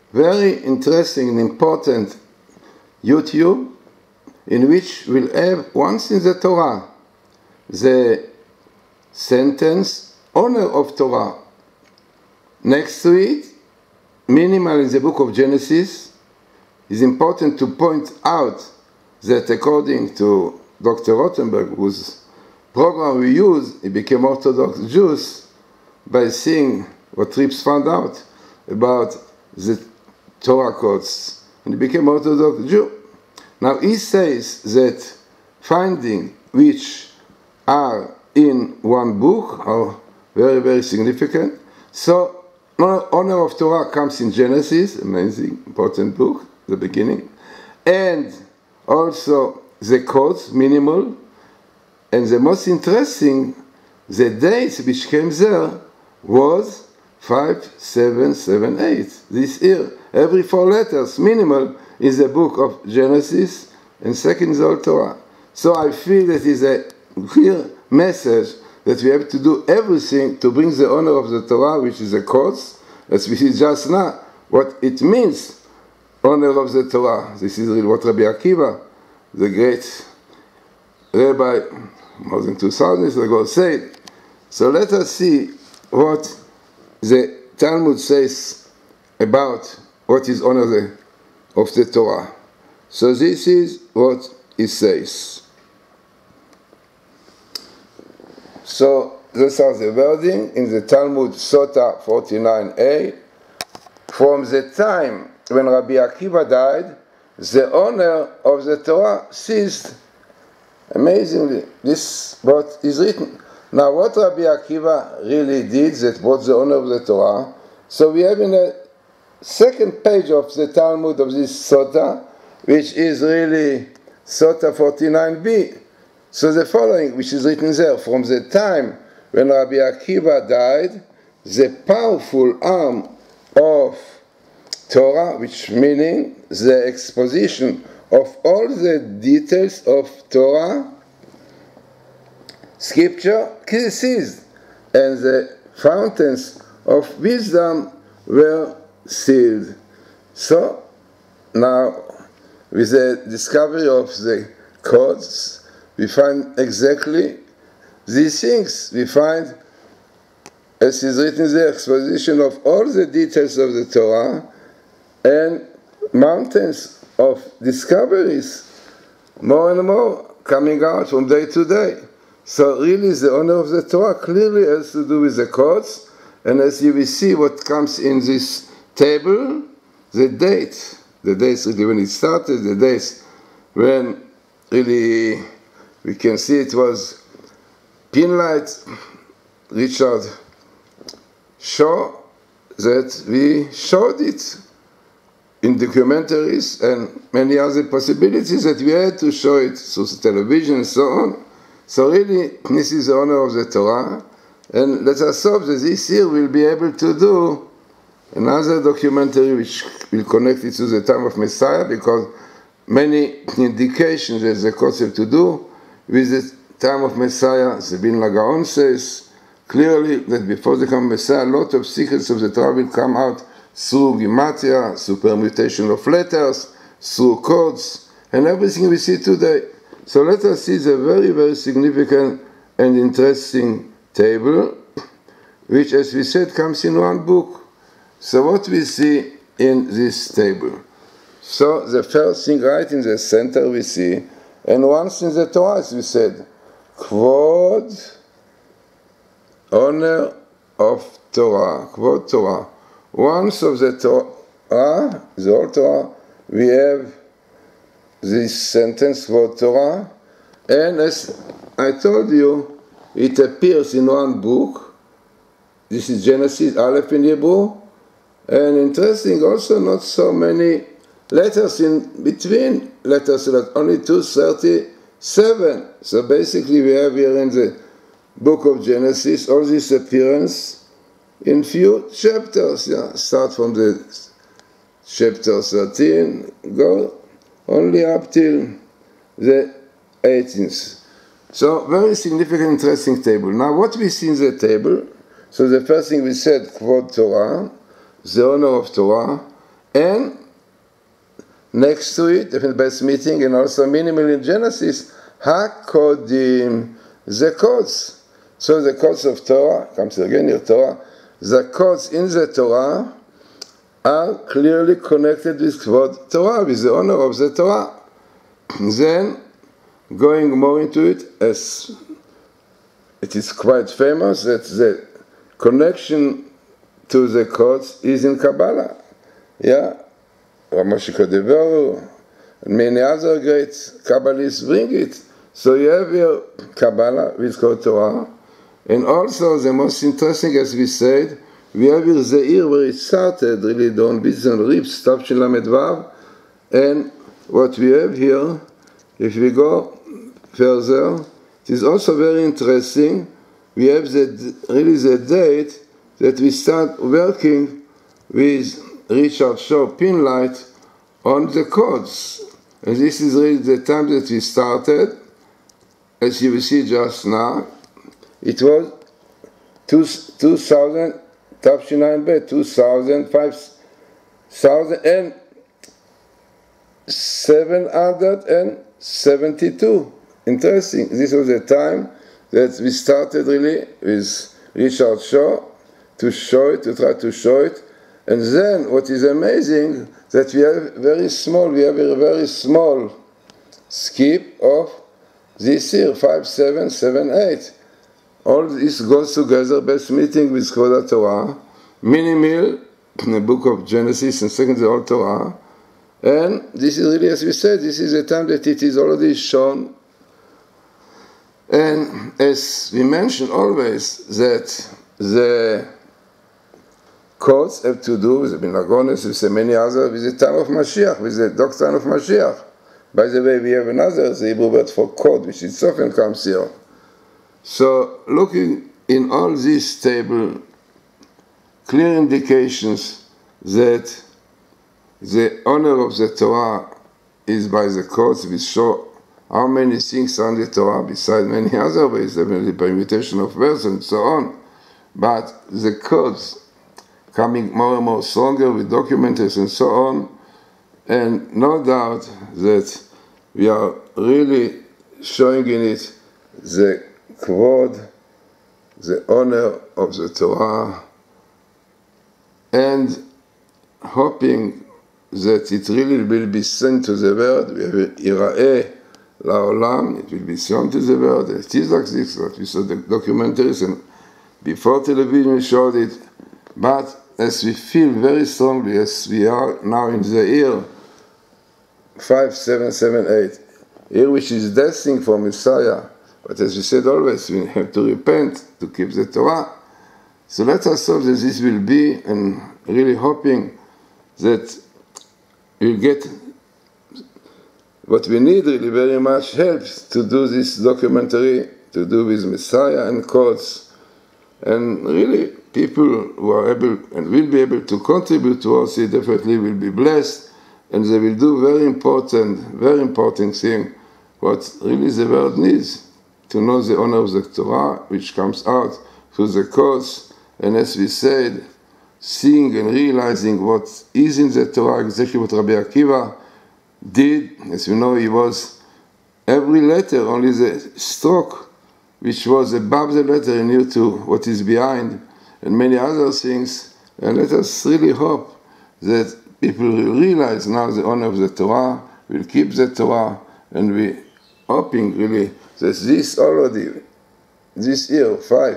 very interesting and important YouTube in which we'll have once in the Torah the sentence honor of Torah. Next to it, minimal in the book of Genesis. It's important to point out that according to Dr. Rothenberg, whose program we use, he became Orthodox Jews by seeing what Trips found out about the Torah codes, and he became Orthodox Jew. Now he says that findings which are in one book are very, very significant. So honor of Torah comes in Genesis, amazing, important book, the beginning, and also the codes, minimal, and the most interesting, the dates which came there was 5778 this year. Every 4 letters, minimal, is the book of Genesis, and second is all Torah. So I feel that is a clear message that we have to do everything to bring the honor of the Torah, which is the codes, as we see just now, what it means, honor of the Torah. This is really what Rabbi Akiva, the great rabbi, more than 2,000 years ago, said. So let us see what the Talmud says about what is honor of the Torah. So this is what it says. So these are the wording in the Talmud Sota 49a. From the time when Rabbi Akiva died, the honor of the Torah ceased. Amazingly, this what is written. Now what Rabbi Akiva really did that brought the honor of the Torah, so we have in the second page of the Talmud of this Sota, which is really Sota 49b. So the following, which is written there, from the time when Rabbi Akiva died, the powerful arm of Torah, which meaning the exposition of all the details of Torah, Scripture ceased, and the fountains of wisdom were sealed. So now, with the discovery of the codes, we find exactly these things. We find, as is written, the exposition of all the details of the Torah and mountains of discoveries, more and more coming out from day to day. So really the honor of the Torah clearly has to do with the codes, and as you will see what comes in this table, the dates really when it started, the dates when really we can see it was Pinlight, Richard Shaw, that we showed it in documentaries and many other possibilities that we had to show it through television and so on. So really, this is the honor of the Torah, and let us hope that this year we'll be able to do another documentary which will connect it to the time of Messiah, because many indications there's a concept to do with the time of Messiah. The Bin Gaon says clearly that before the coming of Messiah, a lot of secrets of the Torah will come out through Gematria, through permutation of letters, through codes, and everything we see today. So let us see the very, very significant and interesting table, which, as we said, comes in one book. So what we see in this table? So the first thing right in the center we see, and once in the Torah, as we said, Kvod, honor of Torah, Kvod Torah. Once of the Torah, the whole Torah, we have this sentence, Kvod Torah, and as I told you, it appears in one book. This is Genesis, Aleph in Hebrew, and interesting also not so many letters in between letters, only 237. So basically we have here in the book of Genesis all this appearance in few chapters. Start from the chapter 13, go only up till the 18th. So very significant, interesting table. Now what we see in the table, so the first thing we said, Kvod Torah, the honor of Torah, And next to it, in Beis Meeting, and also minimal in Genesis, HaKodim, the codes. So the codes of Torah, comes again here, Torah, the codes in the Torah are clearly connected with Kvod Torah, with the honor of the Torah. Then, going more into it, as it is quite famous that the connection to the codes is in Kabbalah. Yeah, Ramoshi Kodeveru and many other great Kabbalists bring it. So you have here Kabbalah with Kvod Torah, and also the most interesting, as we said, we have here the year where it started, really, Don Bitzon Rips, Tafshin Lamed Vav, and what we have here, if we go further, it is also very interesting. We have really the date that we start working with Richard Shaw Pinlight on the codes. And this is really the time that we started. As you will see just now, it was 2000, Tafshin 2772. Interesting. This was the time that we started really with Richard Shaw to show it, to try to show it. And then what is amazing that we have a very small skip of this year, 5778. All this goes together, Beis Meeting with Kvod Torah, minimal in the book of Genesis and second the Old Torah. And this is really, as we said, this is the time that it is already shown. And as we mention always, that the codes have to do with the Minagones, with the many others, with the time of Mashiach, with the doctrine of Mashiach. By the way, we have another, the Hebrew word for code, which is often comes here. So, looking in all this table, clear indications that the honor of the Torah is by the codes. We show how many things are in the Torah, besides many other ways, the permutation of words and so on. But the codes coming more and more stronger with documentaries and so on, and no doubt that we are really showing in it the Kvod, the honor of the Torah, and hoping that it really will be sent to the world. We have Ira'eh La'olam, it will be shown to the world. It is like this, what we saw the documentaries, and before television we showed it. But as we feel very strongly, as we are now in the year 5778, year which is destined for Messiah, but as we said always, we have to repent to keep the Torah. So let us hope that this will be, and really hoping that we'll get what we need, really very much help to do this documentary, to do with Messiah and codes. And really, people who are able and will be able to contribute towards it definitely will be blessed, and they will do very important thing, what really the world needs, to know the honor of the Torah, which comes out through the codes, and as we said, seeing and realizing what is in the Torah, exactly what Rabbi Akiva did. As you know, he was every letter, only the stroke, which was above the letter, he knew to what is behind, and many other things. And let us really hope that people will realize now the honor of the Torah, will keep the Torah, and we hoping really that this already, this year,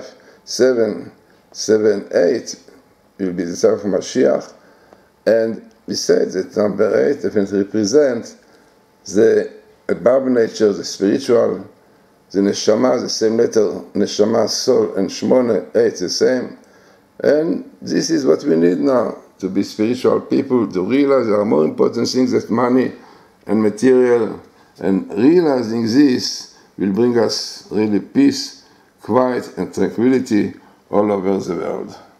5778, will be the time of Mashiach. And we said that number 8 definitely represents the above nature, the spiritual, the neshama, the same letter, neshama, soul, and shmone, 8, the same. And this is what we need now, to be spiritual people, to realize there are more important things than money and material. And realizing this will bring us really peace, quiet, and tranquility all over the world.